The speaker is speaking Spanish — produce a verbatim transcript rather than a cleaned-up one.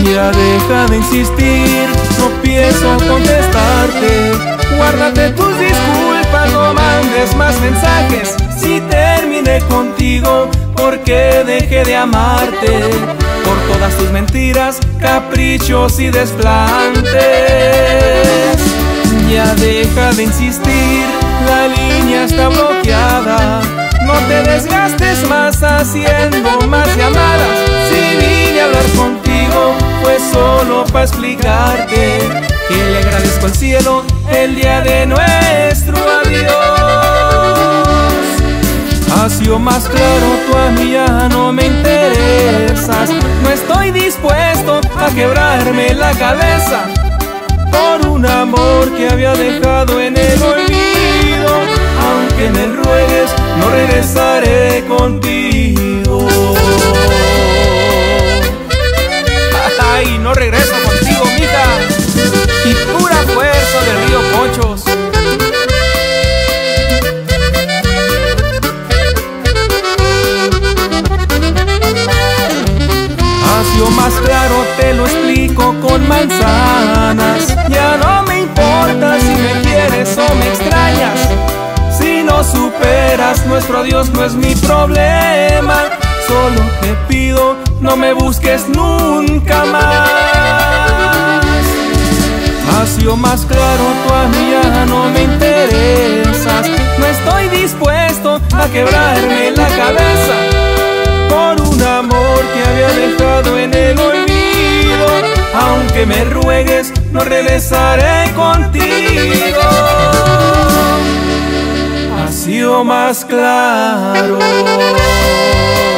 Ya deja de insistir, no pienso contestarte. Guárdate tus disculpas, no mandes más mensajes. Si terminé contigo, porque dejé de amarte, por todas tus mentiras, caprichos y desplantes. Ya deja de insistir, la línea está bloqueada. No te desgastes más haciendo más llamadas. Si vine a hablar contigo, fue solo para explicarte que le agradezco al cielo el día de nuestro adiós. Ha sido más claro, tú a mí ya no me interesas. No estoy dispuesto a quebrarme la cabeza por un amor que había dejado en el olvido. Aunque me ruegues, no regresaré contigo. Ay, no regreso contigo, mija. Y pura fuerza del río Conchos. Ha sido más claro, te lo explico con manzanas. Ya no me importa si me quieres o me extrañas. Si no superas nuestro adiós, no es mi problema. Solo te pido, no me busques nunca más. Ha sido más claro, tú a mí ya no me interesas. No estoy dispuesto a quebrarme la cabeza por un amor que había dejado en el olvido. Aunque me ruegues, no regresaré contigo. Ha sido más claro.